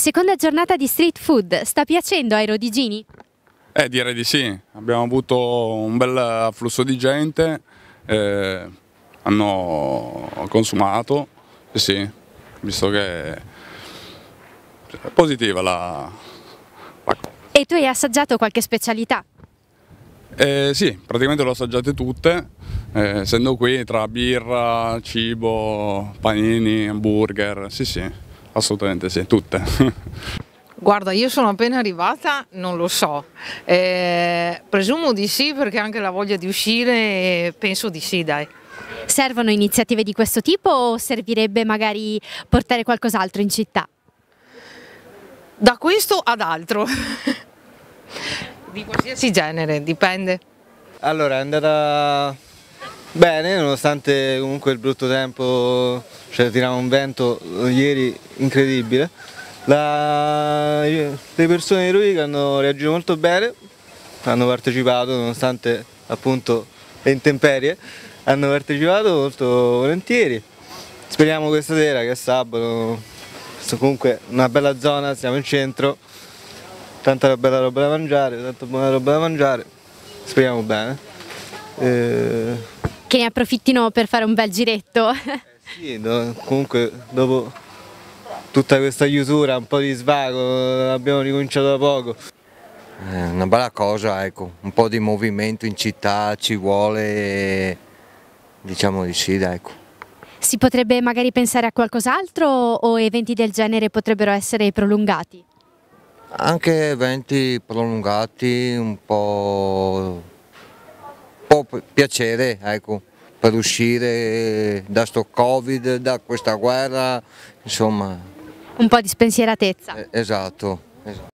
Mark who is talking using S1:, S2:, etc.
S1: Seconda giornata di street food, sta piacendo ai Rodigini?
S2: Direi di sì, abbiamo avuto un bel afflusso di gente, hanno consumato, sì, visto che è positiva la cosa.
S1: E tu hai assaggiato qualche specialità?
S2: Sì, praticamente le ho assaggiate tutte, essendo qui tra birra, cibo, panini, hamburger, sì, assolutamente sì, tutte.
S3: Guarda, io sono appena arrivata, non lo so, presumo di sì perché anche la voglia di uscire penso di sì, dai.
S1: Servono iniziative di questo tipo o servirebbe magari portare qualcos'altro in città?
S3: Da questo ad altro, di qualsiasi genere, dipende.
S4: Allora, è andata bene, nonostante comunque il brutto tempo, cioè tirava un vento ieri incredibile. Le persone di Ruica hanno reagito molto bene, hanno partecipato nonostante appunto le intemperie, hanno partecipato molto volentieri. Speriamo questa sera, che è sabato, comunque una bella zona, siamo in centro, tanta bella roba da mangiare, tanta buona roba da mangiare, speriamo bene.
S1: Che ne approfittino per fare un bel giretto?
S4: Sì, comunque dopo tutta questa chiusura, un po' di svago, abbiamo ricominciato da poco.
S5: È una bella cosa, ecco, un po' di movimento in città ci vuole, diciamo di sì, ecco.
S1: Si potrebbe magari pensare a qualcos'altro o eventi del genere potrebbero essere prolungati?
S5: Anche eventi prolungati, un po' piacere, ecco, per uscire da sto Covid, da questa guerra, insomma.
S1: Un po' di spensieratezza.
S5: Esatto.